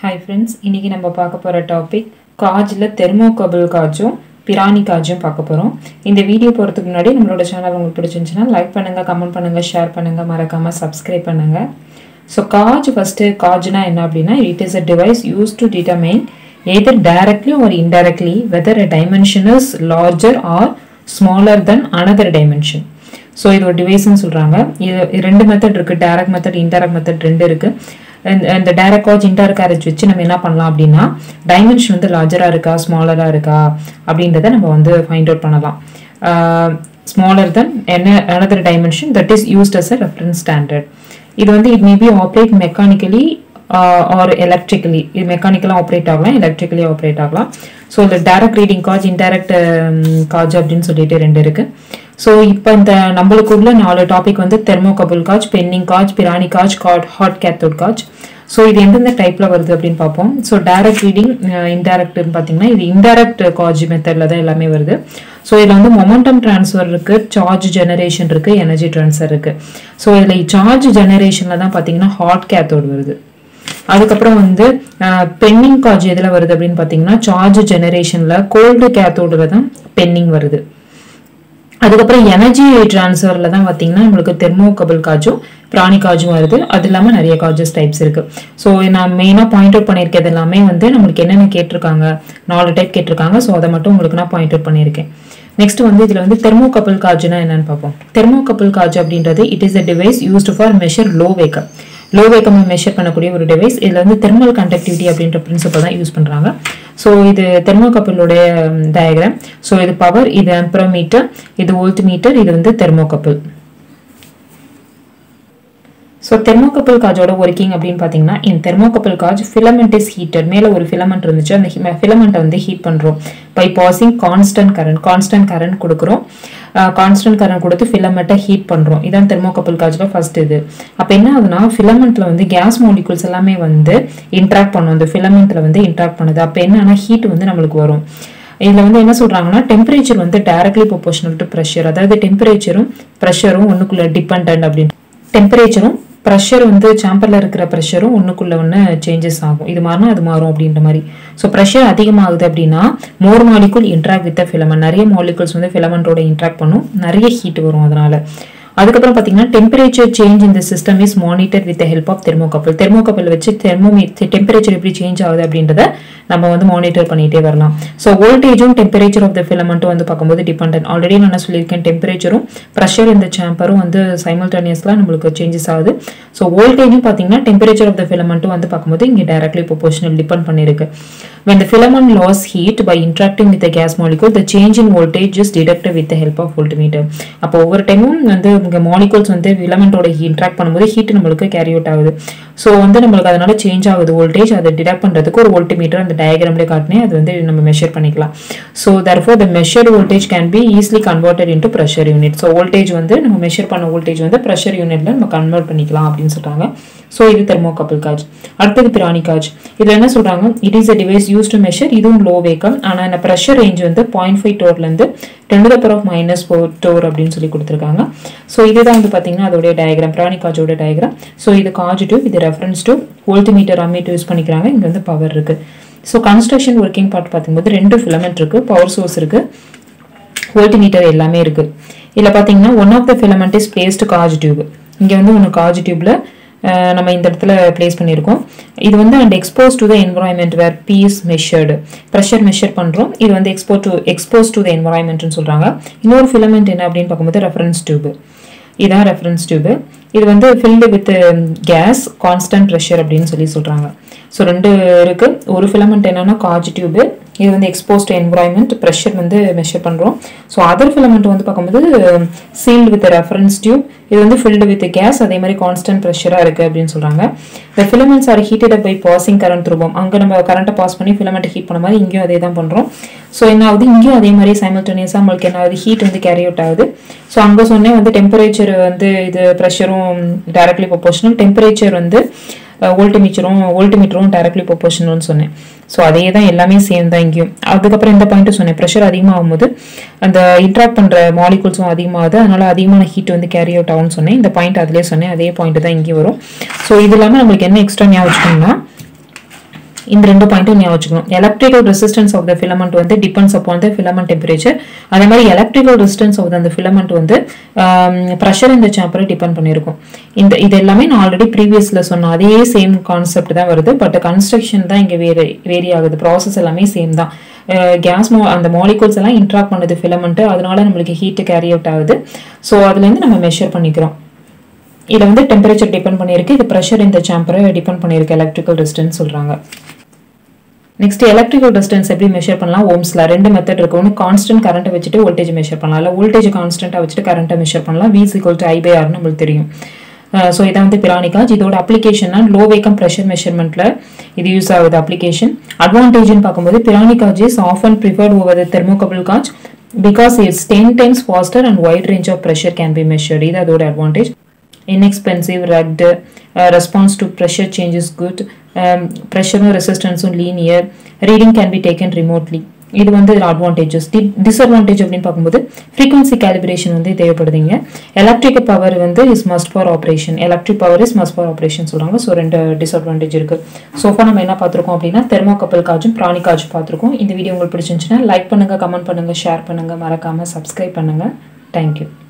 Hi friends, இன்னைக்கு நம்ம பார்க்க போற டாபிக் காஜ்ல தெர்மோகப்பிள் காஜும் பிரானி காஜும் பார்க்க போறோம். இந்த வீடியோ போறதுக்கு முன்னாடி நம்மளோட சேனல் உங்களுக்கு பிடிச்சிருந்துச்சுனா லைக் பண்ணுங்க, கமெண்ட் பண்ணுங்க, ஷேர் பண்ணுங்க, மறக்காம Subscribe பண்ணுங்க. So காஜ் first காஜ்னா என்ன அப்படினா it is a device used to determine either directly or indirectly whether a dimension is larger or smaller than another dimension. So இது ஒரு டிவைஸ் னு சொல்றாங்க. இது ரெண்டு மெத்தட் இருக்கு, டைரக்ட் மெத்தட், இன்டைரக்ட் மெத்தட் ரெண்டு இருக்கு. இந்த டைரக்ட் காஜ் இன்டைரக்ட் காஜ் வச்சு நம்ம என்ன பண்ணலாம் அப்படினா டைமென்ஷன் வந்து லார்ஜரா இருக்கா ஸ்மாலரா இருக்கா அப்படின்றத நம்ம வந்து ஃபைண்ட் அவுட் பண்ணலாம். smaller than another dimension that is used as a reference standard. இது வந்து it may be operate mechanically or electrically. இது மெக்கானிக்கலா ஆபரேட் ஆகலாம், எலக்ட்ரிக்கலி ஆபரேட் ஆகலாம். ஸோ இந்த direct reading gauge, indirect gauge அப்படின்னு சொல்லிட்டு ரெண்டு இருக்கு. ஸோ இப்போ இந்த நம்மளுக்குள்ள 4 டாபிக் வந்து thermocouple gauge, Penning gauge, Pirani gauge, hot cathode gauge. So இது எந்தெந்த டைப்ல வருது அப்படின்னு பார்ப்போம். ஸோ டைரக்ட் ரீடிங், இன்டைரக்ட்னு பார்த்தீங்கன்னா இது இன்டைரக்ட் காஜ் மெத்தட்ல தான் எல்லாமே வருது. ஸோ இதில் வந்து மொமெண்டம் டிரான்ஸ்ஃபர் இருக்கு, சார்ஜ் ஜெனரேஷன் இருக்கு, எனர்ஜி டிரான்ஸ்ஃபர் இருக்கு. ஸோ இதில் சார்ஜ் ஜெனரேஷன்ல தான் பார்த்தீங்கன்னா ஹாட் கேத்தோட் வருது. அதுக்கப்புறம் வந்து பென்னிங் காஜ் எதுல வருது அப்படின்னு பாத்தீங்கன்னா சார்ஜ் ஜெனரேஷன்ல கோல்டு கேத்தோடுல தான் பென்னிங் வருது. அதுக்கப்புறம் எனர்ஜி டிரான்ஸ்ஃபர்ல தான் பாத்தீங்கன்னா நம்மளுக்கு தெர்மோகப்பிள் காஜும் பிரானி காஜும் வருது. அது இல்லாம நிறைய காஜஸ் டைப்ஸ் இருக்கு. ஸோ நான் மெயினா பாயிண்ட் அவுட் பண்ணியிருக்கிறது எல்லாமே வந்து நம்மளுக்கு என்னென்ன கேட்டிருக்காங்க, 4 டைப் கேட்டிருக்காங்க. ஸோ அதை மட்டும் உங்களுக்கு நான் பாயிண்ட் அவுட் பண்ணியிருக்கேன். நெக்ஸ்ட் வந்து இதுல வந்து தெர்மோகப்பிள் காஜ்னா என்னன்னு பார்ப்போம். தெர்மோகப்பிள் காஜ் அப்படின்றது it is a device used for measure low vacuum. Low vacuum measure பண்ணக்கூடிய ஒரு டிவைஸ். இதுல வந்து தெர்மல் கண்டக்டிவிட்டி அப்படின்ற பிரின்சிபல் தான் யூஸ் பண்றாங்க. ஸோ இது தெர்மோகப்பிளுடைய டயக்ராம். ஸோ இது பவர், இது ஆம்பரோமீட்டர், இது வோல்ட் மீட்டர், இது வந்து தெர்மோகப்பிள். ஸோ தெர்மோகப்பிள் காஜோட ஒர்க்கிங் அப்படின்னு பார்த்தீங்கன்னா இந்த thermocouple gauge filament is heated. மேலே ஒரு ஃபிலமெண்ட் இருந்துச்சு, அந்த ஃபிலமெண்ட்டை வந்து ஹீட் பண்ணுறோம் பை பாசிங் கான்ஸ்டன்ட் கரண்ட் கொடுக்குறோம். கான்ஸ்டன்ட் கரண்ட் கொடுத்து ஃபிலமெண்ட்டை ஹீட் பண்ணுறோம். இதான் தெர்மோகப்பிள் காஜ்ல ஃபர்ஸ்ட் இது. அப்போ என்ன ஆகுதுன்னா ஃபிலமெண்ட்ல வந்து கேஸ் மாலிகூல்ஸ் எல்லாமே வந்து இன்ட்ராக்ட் பண்ணும், அந்த ஃபிலமெண்ட்ல வந்து இன்ட்ராக்ட் பண்ணுது. அப்போ என்னன்னா ஹீட் வந்து நம்மளுக்கு வரும். இதில் வந்து என்ன சொல்றாங்கன்னா டெம்பரேச்சர் வந்து டைரக்ட்லி ப்ரொபோர்ஷனல் டு ப்ரெஷர். அதாவது டெம்பரேச்சரும் ப்ரெஷரும் ஒன்றுக்குள்ள டிபெண்டன்ட் அப்படின்னு. டெம்பரேச்சரும் ப்ரெஷர் வந்து சாம்பர்ல இருக்கிற ப்ரெஷரும் ஒன்றுக்குள்ள ஒன்று சேஞ்சஸ் ஆகும். இது மாறினா அது மாறும் அப்படின்ற மாதிரி. ஸோ ப்ரெஷர் அதிகமாகுது அப்படின்னா more molecule interact with filament, நிறைய மாலிகூல்ஸ் வந்து ஃபிலமெண்டோட இன்ட்ராக்ட் பண்ணும், நிறைய ஹீட் வரும் அதனால. அதுக்கப்புறம் பார்த்தீங்கன்னா டெம்பரேச்சர் சேஞ்ச் இந்த system is monitor with help of thermocouple. Thermocouple வச்சு டெம்பரேச்சர் எப்படி சேஞ்ச் ஆகுது அப்படின்றத நம்ம வந்து மானிட்டர் பண்ணிட்டே வரலாம். ஸோ வோல்டேஜும் டெம்பரேச்சர் ஆஃப் த ஃபிலமெண்ட்டும் வந்து பார்க்கும்போது டிபெண்டன்ட். ஆல்ரெடி நான் சொல்லியிருக்கேன் டெம்பரேச்சரும் ப்ரெஷர் இந்த சாம்பரும் வந்து சைமல்டேனியஸ்லாம் நம்மளுக்கு சேஞ்சஸ் ஆகுது. ஸோ வோல்டேஜும் பார்த்தீங்கன்னா டெம்பரேச்சர் ஆஃப் த ஃபிலமெண்ட்டும் வந்து பார்க்கும்போது இங்கே டைரக்ட்லி ப்ரொபோர்ஷனல் டிபெண்ட் பண்ணிருக்கு. When the filament lost heat by interacting with the gas molecule, the change in voltage is detected with the help of voltmeter. அப்போ ஒவ்வொரு டைமும் வந்து இங்க மாலிகூல்ஸ் வந்து ஃபிலமெண்டோட இன்ட்ராக்ட் பண்ணும்போது ஹீட் நம்மளுக்கு கேரி அவுட் ஆகுது. ஸோ வந்து நம்மளுக்கு அதனால சேஞ்ச் ஆகுது வோல்டேஜ். அதை டிடெக்ட் பண்றதுக்கு ஒரு வோல்ட்மீட்டர் அந்த டயக்ராம்ல காட்டினேன், அது வந்து நம்ம மெஷர் பண்ணிக்கலாம். So therefore the measured voltage can be easily converted into pressure unit. So voltage வந்து நம்ம மெஷர் பண்ண வோல்டேஜ் வந்து ப்ரெஷர் யூனிட்ல நம்ம கன்வெர்ட் பண்ணிக்கலாம் அப்படின்னு சொல்றாங்க. ஸோ இது தெர்மோகப்பிள் காஜ். அடுத்தது பிரானி காஜ். இதுல என்ன சொல்றாங்க, it is a device used to measure. இதுவும் லோ வேக்கம். ஆனா இந்த ப்ரெஷர் ரேஞ்ச் வந்து 0.5 டோர்ல இருந்து 10⁻⁻4 டோர் அப்படின்னு சொல்லி கொடுத்துருக்காங்க. ஸோ இதுதான் வந்து பாத்தீங்கன்னா அதோடைய டயக்ராம், பிரானி காஜோட டயக்ராம். ஸோ இது காஜ் டியூப், இது reference to voltmeter, ammeter use பண்ணிக்கிறாங்க. இங்க வந்து பவர் இருக்கு. ஸோ கன்ஸ்ட்ரக்ஷன் ஒர்க்கிங் பார்ட் பார்க்கும்போது 2 ஃபிலமெண்ட் இருக்கு, பவர் சோர்ஸ் இருக்கு, வோல்ட்மீட்டர் எல்லாமே இருக்கு. இதுல பாத்தீங்கன்னா one of the filament is placed gauge tube. இங்க வந்து ஒன்று காஜ் டியூப்ல நம்ம இந்த இடத்துல பிளேஸ் பண்ணியிருக்கோம். இது வந்து and expose to the environment where P is measured. Pressure measure பண்றோம். இது வந்து எக்ஸ்போஸ் டு த என்வரான்மெண்ட்னு சொல்றாங்க. இன்னொரு ஃபிலமெண்ட் என்ன அப்படின்னு பார்க்கும்போது ரெஃபரன்ஸ் டியூப். இதான் ரெஃபரன்ஸ் டியூப். இது வந்து filled with gas constant pressure அப்படின்னு சொல்றாங்க. ஸோ 2 இருக்கு. ஒரு ஃபிலமெண்ட் என்னன்னா காஜ் டியூப், இது வந்து எக்ஸ்போஸ்ட் என்வரான்மெண்ட், ப்ரெஷர் வந்து மெஷர் பண்றோம். ஸோ அதர் ஃபிலமெண்ட் வந்து பார்க்கும்போது சீல்டு வித் ரெஃபரன்ஸ் டியூப், இது வந்து ஃபில்டு வித் கேஸ், அதே மாதிரி கான்ஸ்டன்ட் ப்ரெஷரா இருக்கு அப்படின்னு சொல்றாங்க. The filaments are heated up by passing current through them. அங்க நம்ம கரண்ட்டை பாஸ் பண்ணி ஃபிலமெண்ட் ஹீட் பண்ண மாதிரி இங்கேயும் அதே தான் பண்றோம். ஸோ என்ன ஆகுது, இங்கேயும் அதே மாதிரி சைமல்டேனியஸா நம்மளுக்கு என்ன ஆகுது, ஹீட் வந்து கேரி அவுட் ஆகுது. ஸோ அங்க சொன்னேன் வந்து டெம்பரேச்சர் வந்து இது ப்ரெஷரும் டைரக்ட்லி ப்ரொபோர்ஷனல், டெம்பரேச்சர் வந்து வோல்ட்மீட்டரும் டைரக்ட்லி ப்ரொபோர்ஷனல்னு சொன்னேன். ஸோ அதே தான் எல்லாமே சேம் தான் இங்கேயும். அதுக்கப்புறம் இந்த பாயிண்ட் சொன்னேன், ப்ரெஷர் அதிகமாகும் போது அந்த இன்ட்ராக்ட் பண்ற மாலிகூல்ஸும் அதிகமாகுது, அதனால அதிகமான ஹீட் வந்து கேரி அவுட் ஆகும்னு சொன்னேன். இந்த பாயிண்ட் அதிலே சொன்னேன், அதே பாயிண்ட் தான் இங்கே வரும். ஸோ இது இல்லாமல் நம்மளுக்கு என்ன எக்ஸ்ட்ரா ஞாபகம் வச்சுக்கணும்னா இந்த ரெண்டு பாயிண்ட்டும் ஞாபகம் வச்சுக்கணும். Electrical resistance of the filament வந்து depends upon the filament temperature. அதே மாதிரி எலக்ட்ரிக்கல் ரெசிஸ்டன்ஸ் ஆஃப் அந்த ஃபிலமெண்ட் வந்து ப்ரெஷர் இந்த சாம்பரை டிபெண்ட் பண்ணியிருக்கும். இது எல்லாமே நான் ஆல்ரெடி ப்ரீவியஸில் சொன்ன அதே சேம் கான்செப்ட் தான் வருது. பட் கன்ஸ்ட்ரக்ஷன் தான் இங்கே வேரி ஆகுது. ப்ராசஸ் எல்லாமே சேம் தான். கேஸ் அந்த மாலிகூல்ஸ் எல்லாம் இன்ட்ராக்ட் பண்ணுது ஃபிலமெண்ட், அதனால நம்மளுக்கு ஹீட் கேரி அவுட் ஆகுது. ஸோ அதுலேருந்து நம்ம மெஷர் பண்ணிக்கிறோம். இதில் வந்து டெம்பரேச்சர் டிபெண்ட் பண்ணியிருக்கு, இது ப்ரெஷர் இந்த சாம்பரை டிபெண்ட் பண்ணியிருக்கு. எலக்ட்ரிக்கல் ரெசிஸ்டன்ஸ் சொல்கிறாங்க. நெக்ஸ்ட் எலக்ட்ரிக்கல் ரெசிஸ்டன்ஸ் எப்படி மெஷர் பண்ணலாம்? ஓம்ஸ்ல ரெண்டு மெத்தட் இருக்கு. ஒன்று கான்ஸ்டன்ட் கரண்ட்டை வச்சுட்டு வோல்டேஜ் மெஷர் பண்ணலாம், இல்லை வோல்டேஜ் கான்ஸ்டன்ட்டாக வச்சுட்டு கரண்ட்டை மெஷர் பண்ணலாம். V = I/R நம்மளுக்கு தெரியும். ஸோ இதான் வந்து பிரானிகாஜ். இதோட அப்ளிகேஷன்னா லோ வேக்கம் ப்ரெஷர் மெஷர்மெண்ட்ல இது யூஸ் ஆகுது அப்ளிகேஷன். அட்வான்டேஜ்னு பார்க்கும்போது Pirani gauge is often preferred over the thermocouple gauge because it's 10 times faster and wide range of pressure can be measured. இது அதோட advantage. Inexpensive, rugged, response to pressure change is good, pressure and resistance linear, reading can be taken remotely. இது வந்து advantages. Disadvantage அப்படின்னு பார்க்கும்போது frequency calibration வந்து தேவைப்படுதுங்க. Electric power வந்து is must for operation, electric power is must for operation சொல்கிறாங்க. So ரெண்டு disadvantage இருக்குது. சோஃபா நம்ம என்ன பார்த்துருக்கோம் அப்படின்னா தெர்மோகப்பிள் காஜும் பிரானிகாஜும் பார்த்துருக்கோம். இந்த வீடியோ உங்களுக்கு பிடிச்சிருந்துச்சுன்னா லைக் பண்ணுங்கள், கமெண்ட் பண்ணுங்கள், ஷேர் பண்ணுங்கள், மறக்காமல் சப்ஸ்கிரைப் பண்ணுங்கள். தேங்க்யூ.